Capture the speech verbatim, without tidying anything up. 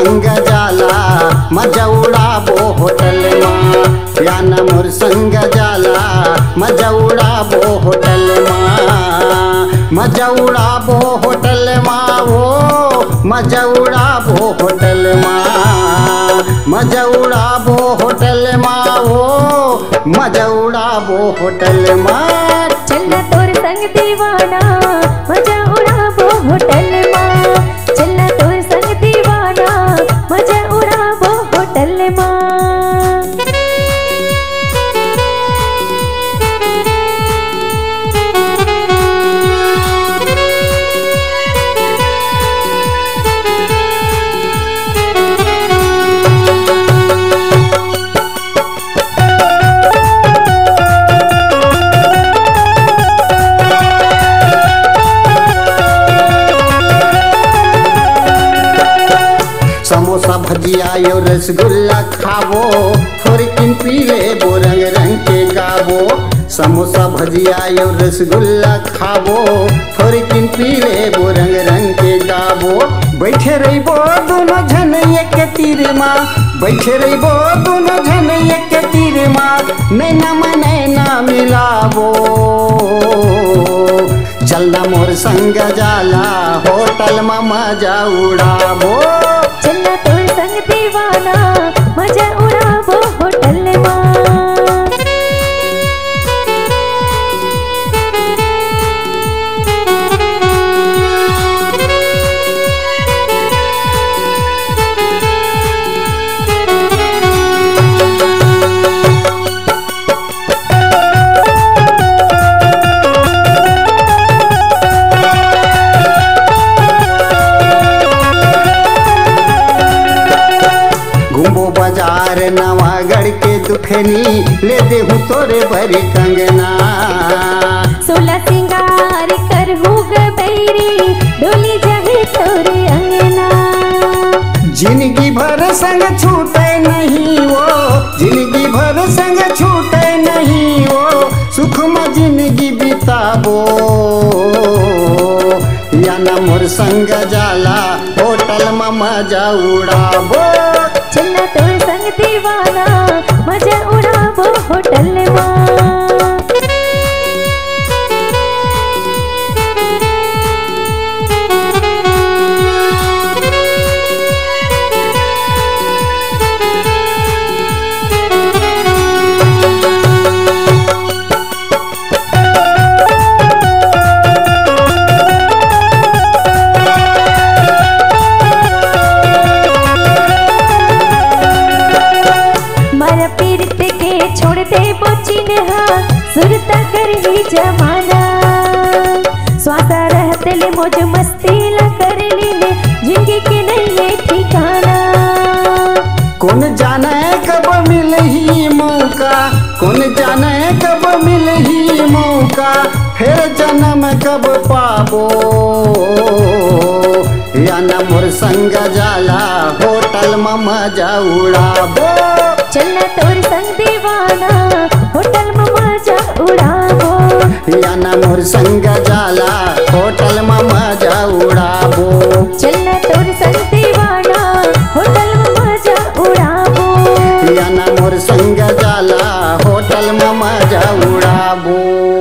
संग जाला मजा उड़ाबो होटल माँ, यान मोर संग जाला मजा उड़ाबो होटल माँ, मजा उड़ाबो होटल माँ वो मजा उड़ाबो होटल माँ, मजा उड़ाबो होटल माँ वो मजा उड़ाबो होटल माँ। चलना तोर संग दीवाना मजा उड़ाबो होटल माँ, चलना तोर संग दीवाना मजा उड़ाबो होटल माँ। समोसा भजिया यो रसगुल्ला खावो, थोड़ी किन पीले वो रंग रंग के गावो। समोसा भजिया यो रसगुल्ला खावो, थोड़ी किन पीले वो रंग रंग के गावो। बैठे रहिबो दोनों जन एक तीर माँ, बैठे रहिबो दोनों जन एक तीर माँ, नैना में नैना मिलावो। चलना मोर संग जाला होटल में मजा उड़ाबो, चलना तोर संग दीवाना मजा उड़ाबो होटल माँ। बाजार नवागढ़ के दुखनी ले दे हूँ तोरे भरी कंगना। सोलह सिंगार कर हूँ गबैरी डोली जहे तोरे अंगना। जिंदगी भर संग छूटे नहीं वो, जिंदगी भर संग छूटे नहीं वो, सुख में जिंदगी बिताबो। याना मोर संग जाला होटल में मजा उड़ाबो, चलना तोर संग दीवाना मजा उड़ाबो होटल माँ। सुरता कर ही जमाना स्वादा रहते ले मौज मस्ती ला कर लीने जिंदगी के नहीं ठिकाना। कौन जाने कब मिले ही मौका, कौन जाने कब मिले ही मौका, फिर जन्म कब पाबो। याना मोर संग जाला होटल में मजा उड़ाबो, चलना तोर संग दीवाना होटल में मजा उड़ाबो। याना मोर संग जाला होटल में मजा उड़ाबो, चलना तोर संग दीवाना होटल में मजा उड़ाबो। याना मोर संग जाला होटल में मजा उड़ाबो।